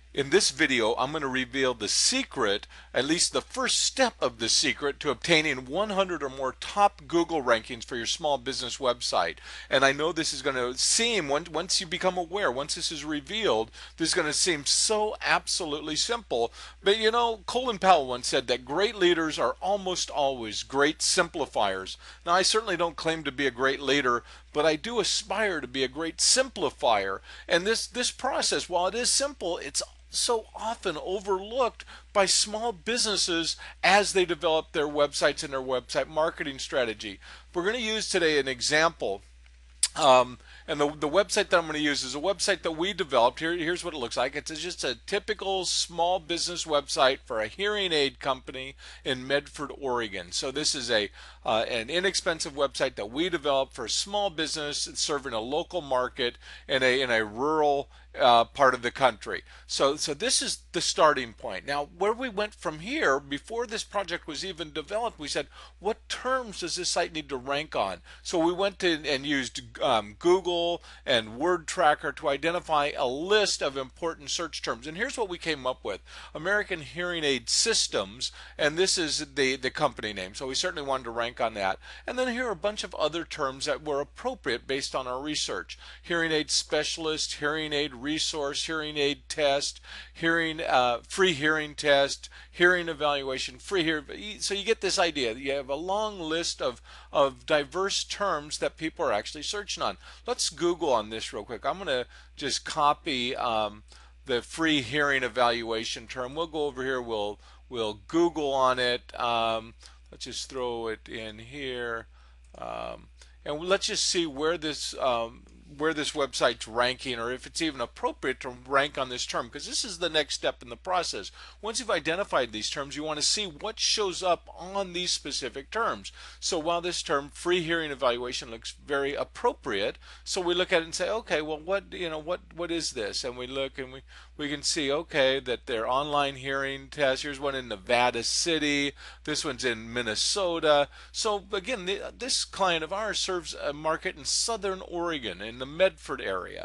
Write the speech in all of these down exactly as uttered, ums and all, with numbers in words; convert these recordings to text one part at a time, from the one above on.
In this video, I'm going to reveal the secret, at least the first step of the secret to obtaining one hundred or more top Google rankings for your small business website. And I know this is going to seem, once you become aware, once this is revealed, this is going to seem so absolutely simple. But you know, Colin Powell once said that great leaders are almost always great simplifiers. Now, I certainly don't claim to be a great leader, but I do aspire to be a great simplifier. And this, this process, while it is simple, it's so often overlooked by small businesses as they develop their websites and their website marketing strategy. We're going to use today an example. Um, and the, the website that I'm going to use is a website that we developed. Here, here's what it looks like. It's just a typical small business website for a hearing aid company in Medford, Oregon. So this is a uh, an inexpensive website that we developed for a small business serving a local market in a in a rural uh, part of the country. So so this is the starting point. Now, where we went from here, before this project was even developed, we said, what terms does this site need to rank on? So we went to and used um, Google and Word Tracker to identify a list of important search terms. And here's what we came up with: American Hearing Aid Systems, and this is the the company name. So we certainly wanted to rank on that. And then here are a bunch of other terms that were appropriate based on our research: hearing aid specialist, hearing aid resource, hearing aid test, hearing uh, free hearing test, hearing evaluation, free hearing. So you get this idea. You have a long list of of diverse terms that people are actually searching on. Let's Google on this real quick. I'm going to just copy um, the free hearing evaluation term. We'll go over here. We'll we'll Google on it. Um, let's just throw it in here, um, and let's just see where this um, where this website's ranking, or if it's even appropriate to rank on this term, because this is the next step in the process. Once you've identified these terms, you want to see what shows up on these specific terms. So while this term free hearing evaluation looks very appropriate, so we look at it and say, okay, well, what you know what what is this? And we look and we we can see, okay, that they're online hearing tests. Here's one in Nevada City. This one's in Minnesota. So again, this client of ours serves a market in Southern Oregon, in the Medford area.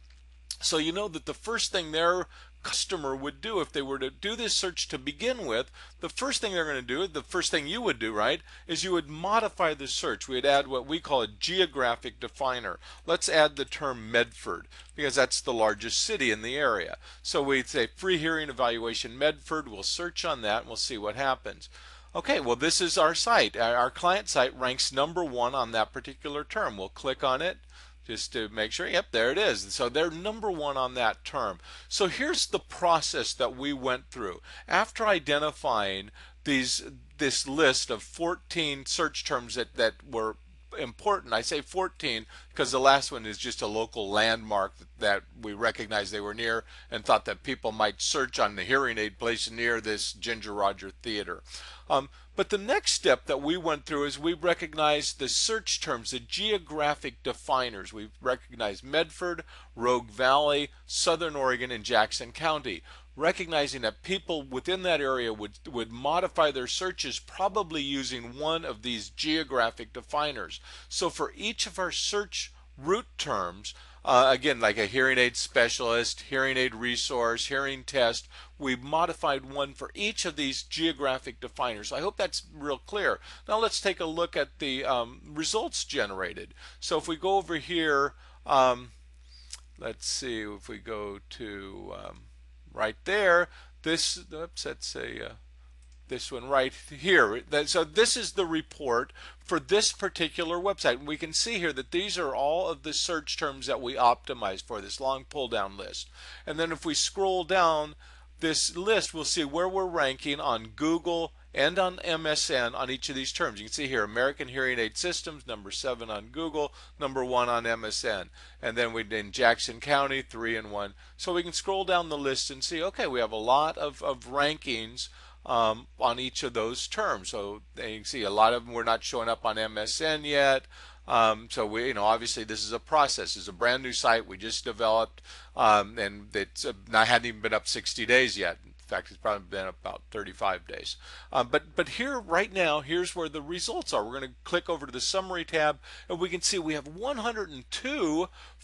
So you know that the first thing their customer would do if they were to do this search to begin with, the first thing they're going to do, the first thing you would do, right, is you would modify the search. We'd add what we call a geographic definer. Let's add the term Medford, because that's the largest city in the area. So we'd say free hearing evaluation Medford. We'll search on that and we'll see what happens. Okay, well, this is our site. Our client site ranks number one on that particular term. We'll click on it just to make sure. Yep, there it is. So they're number one on that term. So here's the process that we went through. After identifying these this list of fourteen search terms that, that were important, I say fourteen because the last one is just a local landmark that we recognized they were near and thought that people might search on the hearing aid place near this Ginger Rogers Theater. Um, but the next step that we went through is we recognized the search terms, the geographic definers. We recognized Medford, Rogue Valley, Southern Oregon, and Jackson County, recognizing that people within that area would, would modify their searches probably using one of these geographic definers. So for each of our search root terms, uh, again, like a hearing aid specialist, hearing aid resource, hearing test, we modified one for each of these geographic definers. I hope that's real clear. Now let's take a look at the um, results generated. So if we go over here, um, let's see if we go to um, right there, this, oops, that's a, uh, this one right here. So this is the report for this particular website. And we can see here that these are all of the search terms that we optimized for, this long pull down list. And then if we scroll down this list, we'll see where we're ranking on Google and on M S N on each of these terms. You can see here American Hearing Aid Systems, number seven on Google, number one on M S N. And then we in Jackson County, three and one. So we can scroll down the list and see, okay, we have a lot of, of rankings um, on each of those terms. So you can see a lot of them were not showing up on M S N yet. Um, so we, you know, obviously this is a process. It's a brand new site we just developed, um, and it's uh, not hadn't even been up sixty days yet. In fact, it's probably been about thirty-five days. Um, but but here right now, here's where the results are. We're going to click over to the summary tab, and we can see we have one hundred two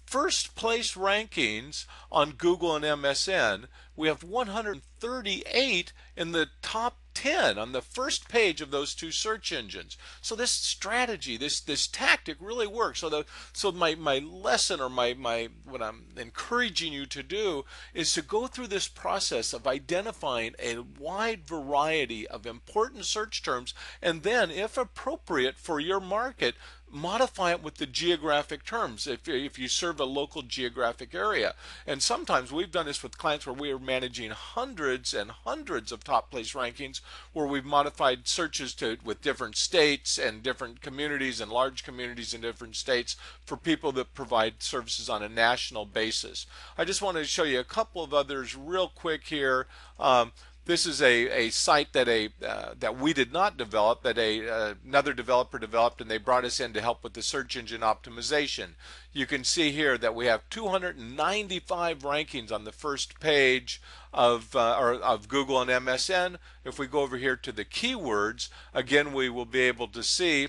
first place rankings on Google and M S N. We have one hundred thirty-eight in the top ten on the first page of those two search engines. So this strategy, this this tactic really works. So the so my my lesson, or my my what I'm encouraging you to do, is to go through this process of identifying a wide variety of important search terms, and then, if appropriate for your market, modify it with the geographic terms if, if you serve a local geographic area. And sometimes we've done this with clients where we are managing hundreds and hundreds of top place rankings, where we've modified searches to with different states and different communities and large communities in different states for people that provide services on a national basis. I just wanted to show you a couple of others real quick here. Um, This is a, a site that a uh, that we did not develop, that a uh, another developer developed, and they brought us in to help with the search engine optimization. You can see here that we have two hundred ninety-five rankings on the first page of uh, or of Google and M S N. If we go over here to the keywords, again, we will be able to see,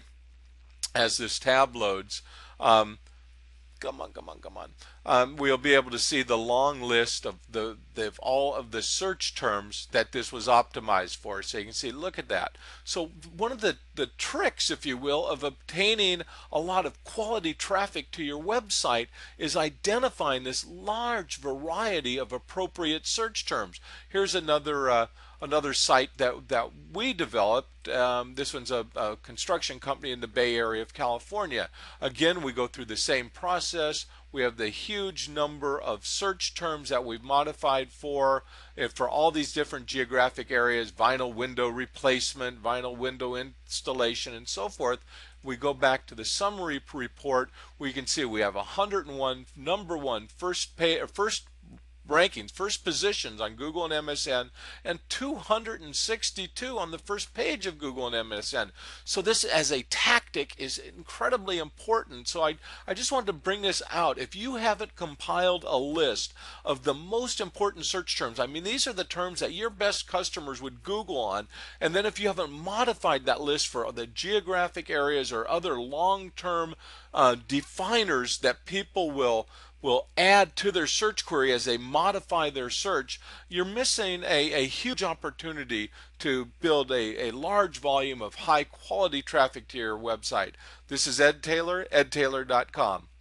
as this tab loads, um, Come on, come on, come on. Um, we'll be able to see the long list of the, the of all of the search terms that this was optimized for. So you can see, look at that. So one of the, the tricks, if you will, of obtaining a lot of quality traffic to your website is identifying this large variety of appropriate search terms. Here's another uh, another site that that we developed. Um, this one's a, a construction company in the Bay Area of California. Again, we go through the same process. We have the huge number of search terms that we've modified for if for all these different geographic areas: vinyl window replacement, vinyl window installation, and so forth. We go back to the summary report. We can see we have one hundred one number one first pay or first rankings, first positions on Google and M S N, and two hundred sixty-two on the first page of Google and M S N. So this as a tactic is incredibly important. So I, I just wanted to bring this out. If you haven't compiled a list of the most important search terms, I mean, these are the terms that your best customers would Google on, and then if you haven't modified that list for the geographic areas or other long-term uh, definers that people will will add to their search query as they modify their search, you're missing a, a huge opportunity to build a, a large volume of high quality traffic to your website. This is Ed Taylor, ed taylor dot com.